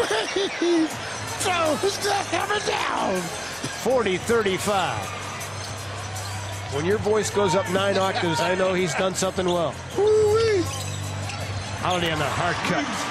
Throws the hammer down. 40-35. When your voice goes up 9 octaves, I know he's done something well. Woo-wee. Holiday on the hard cut.